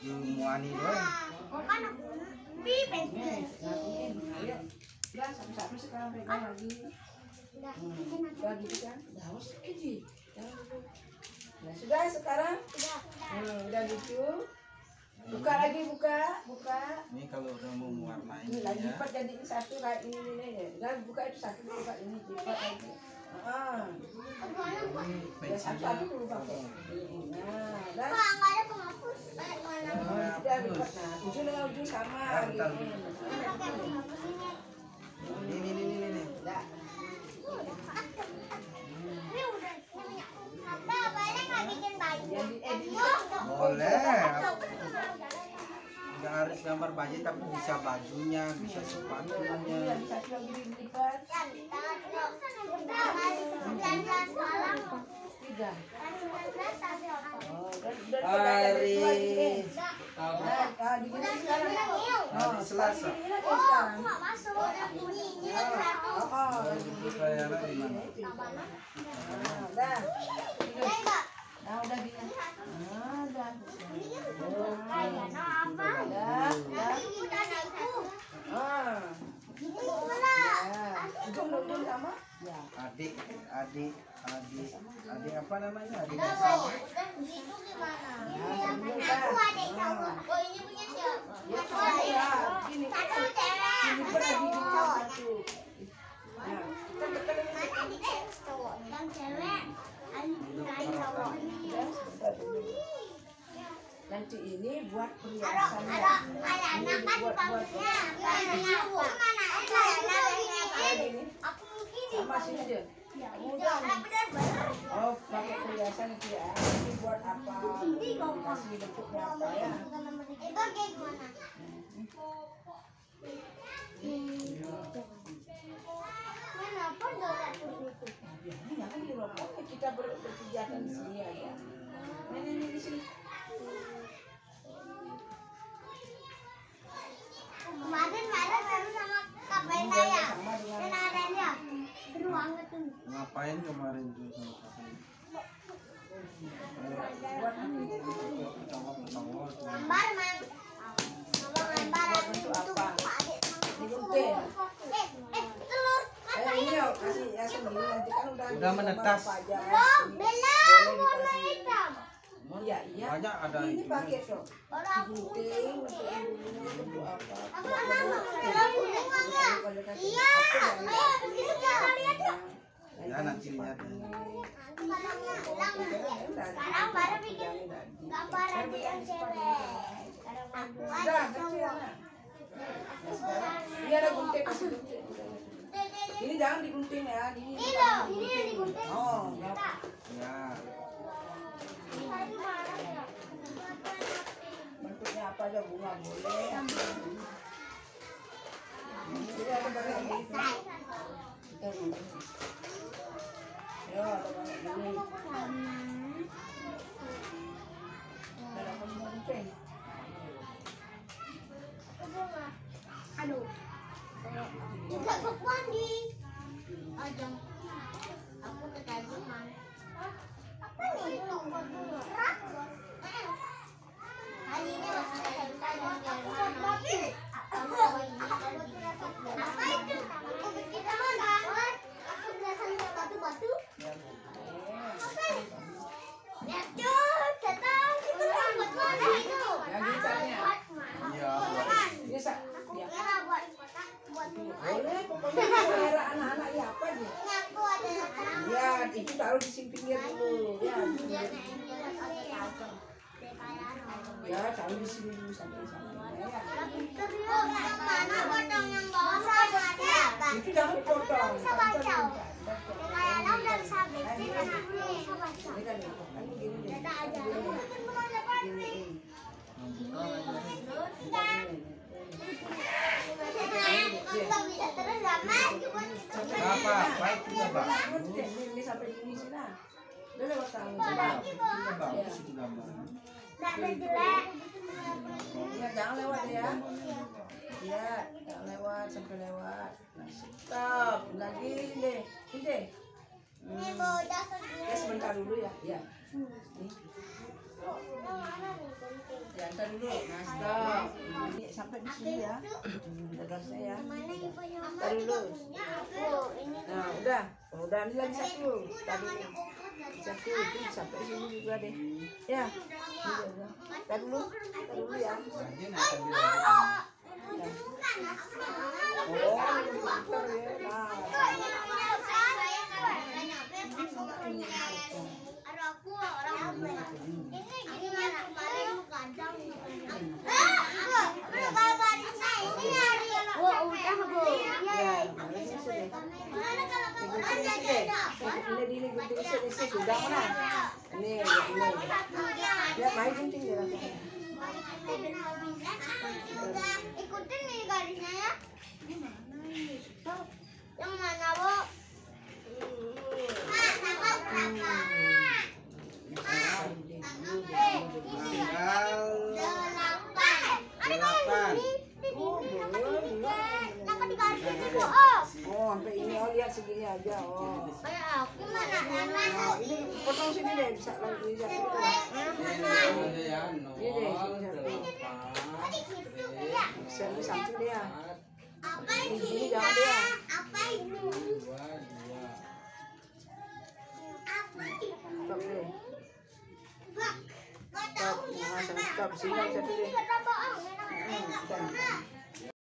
muani doang. Kan aku pipet. Ayo. Udah satu-satu sekarang pegang lagi. Udah gitu kan? Udah harus kecil. Nah, sudah sekarang? Udah gitu. Buka lagi, buka. Ini kalau udah mau mewarnai Ini lagi ya. lipat jadi satu kayak ini ya. Udah buka itu satu, buka ini lipat lagi. Ya satu dulu pakai. Nah, udah. Kok enggak ada penghapus? Mana? Udah lipat. Nah, ujung dengan ujung sama. Bentar. Pakai penghapus ini. Ini. Udah. Ini udah punya. Nah, boleh nggak bikin baju? Jadi edit. Boleh. Nggak harus gambar baju tapi bisa bajunya, bisa sepatunya. Lagi satu lagi dilipat. Tiga. Oh, Hari digini sekarang. hari Selasa. Nggak masuk. Bunyinya satu. Bayarnya di mana? Udah. Enggak. Nah, udah gini. Udah. Kayaknya apa? Udah. Ujung sama? Ya. Adik apa namanya? Adik Udah, sama. itu gimana? Udah. Aku ada cowok. Oh, ini punya siapa? Ya, Aku coba ada ya. cowok. Gini. Satu cewek. Ini pernah gini satu. Nah, Mana di cowok? Yang cewek. Ada cowoknya. nanti ini buat Ada perhiasannya. anak kan panggilnya. Panggilnya apa? Mana? Ada anak Kayak gini. Aku mungkin Sama sini aja. ya udah. Benar. Oh, pakai perhiasan itu ya. Ini buat apa? Kasih bentuknya apa ya? Itu kayak gimana? Kenapa enggak itu? Ya, ini jangan dirokok. Kita berkegiatan di sini aja. Ini di sini. Kemarin baru sama kapan saya. Dan adanya seru banget tuh. Ngapain kemarin tuh sama kakak? Buat ini. Pertama. Gambar man. Gambar Untuk itu apa? Pak Adik. Digunting. Telur Ini ya kasih ya sendiri nanti kan Udah menetas. belum belum warna hitam. Iya, iya. Banyak ada Ini itu. pakai dong. Kalau aku Gunting untuk untuk apa? aku belum kuning warna. Iya. Ayo begitu kita lihat yuk. Ya nanti lihat. Sekarang baru bikin gambaran yang cewek. Aku ada cowok. Ini ada gunting kasih gunting. Ini jangan digunting ya. Ini yang digunting. Oh, ya. Ya. Bentuknya apa aja bunga boleh. Ini ada banyak ini. Ya, ada banyak ini. Ada gunting. Aduh. Enggak kok mandi. Aja. Aku ke taman. Apa nih? Rak. Hari ini masih ada tanya apa itu? Aku bikin taman. Aku belasan batu-batu. Apa? Ya, datang itu buat mana itu? Ya, gitarnya. Iya. Ini sa. Ya. Ya, buat kotak buat Boleh, pokoknya selera anak-anak ya apa aja. ini aku ada anak. Ya, itu taruh di pinggir dulu. Ya, ya taruh di sini dulu sampai ya. Oh, yang mana potong yang bawah sama ada? Itu jangan dipotong. Bisa baca. Kayak anak udah bisa bikin dan aku belum bisa baca. Ini kan begini deh. Kita aja. Gini. Kalau bisa terus lama cuma kita Apa? Baik juga, Pak. Ini sampai sini sih nah. Udah lewat tangan. Coba bagus itu gambar. nggak ada jelek. Ya, jangan lewat ya. Ya, jangan lewat sampai lewat. Nah, stop. Lagi deh. Ini deh. Ini bocah segini. Ya sebentar dulu ya. Ya. Nih. Ya, ntar dulu. Nah, stop. Ini sampai di sini ya. Tegasnya ya. Ntar dulu. Nah, udah. Udah, ini lagi satu. Tadi satu itu sampai sini juga deh. Ya. Udah. Ntar dulu ya. Lagi nak ambil. Oh, pintar ya. Sudah mana? Ini. Ya, main gunting dia langsung. Ikutin nih garisnya ya. Yang mana, Bu? Tanggal berapa? Tanggal 8. Ada 8. Kenapa di garis itu? Oh, sampai ini lihat segini aja. Oh. Kayak aku mana? Nah, ini potong sini deh, bisa lagi lihat. Bisa satu dia. Apa Ini ini? jangan dia. Apa itu? Apa itu? Stop deh. Gak tahu. Stop. Nah, stop. Sini satu deh. Kata bohong.